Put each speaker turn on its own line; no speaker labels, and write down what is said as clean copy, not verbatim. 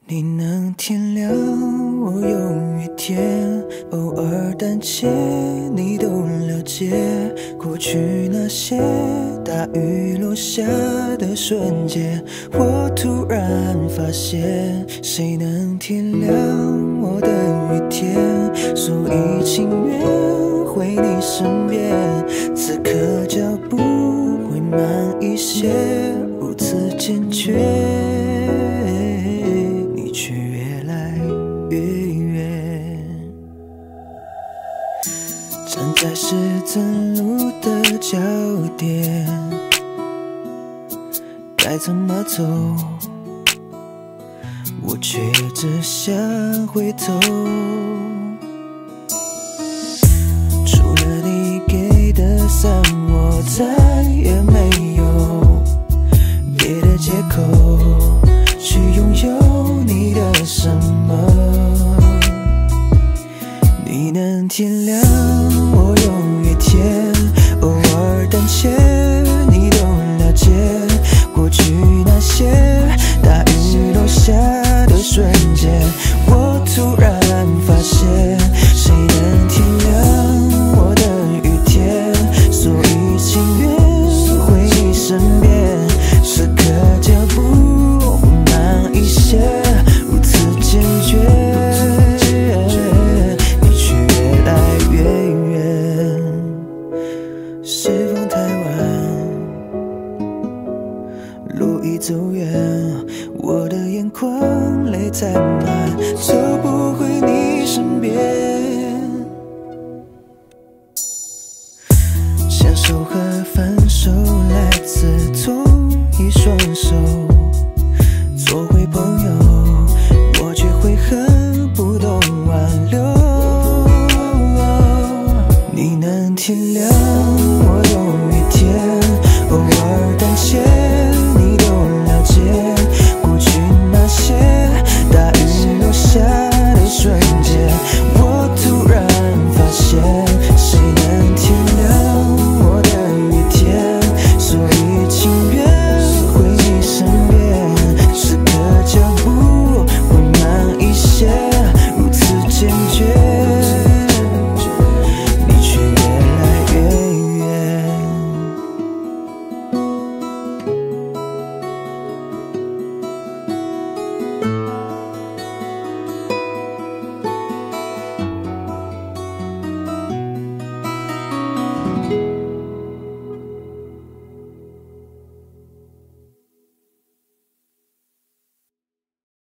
你能体谅我有一天偶尔胆怯，你都了解。过去那些大雨落下的瞬间，我突然发现，谁能体谅我的雨天？所以情愿回你身边，此刻脚步会慢一些，如此坚决。却越来越远，站在十字路的交点，该怎么走？我却只想回头。除了你给的伞，我再也没有别的借口去拥有你的什么。你能体谅我有一天偶尔胆怯，你都了解。过去那些大雨落下的瞬间，我突然发现，谁能体谅我的雨天？所以情愿回你身边，此刻脚步一些，如此坚决，你却越来越远。是风太晚，路已走远，我的眼眶泪太满，走不回你身边。相守和分手来自同一双手，做回朋友，我却悔恨不懂挽留。你能体谅